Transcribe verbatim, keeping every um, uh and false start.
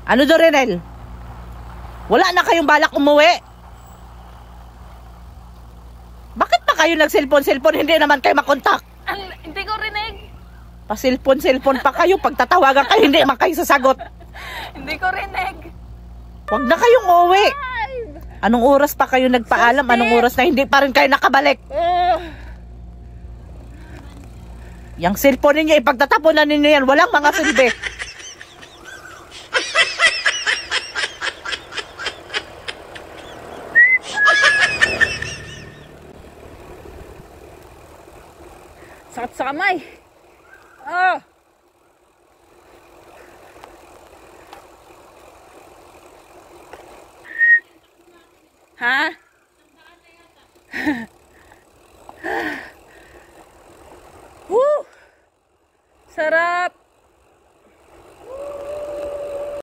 Ano do, Renel? Wala na kayong balak umuwi? Bakit pa kayo nag-cellphone-cellphone? Hindi naman kayo makontak. An, hindi ko rinig. Pa-cellphone-cellphone pa kayo. Pag tatawagan kayo, hindi man kayo sasagot. Hindi ko rinig. Huwag na kayong umuwi. Anong oras pa kayo nagpaalam? Anong oras na hindi pa rin kayo nakabalik? Uh, Yang cellphone ninyo, ipagtatapunan ninyo yan. Walang mga silbi. sakit sa kamay. Ah. Ha?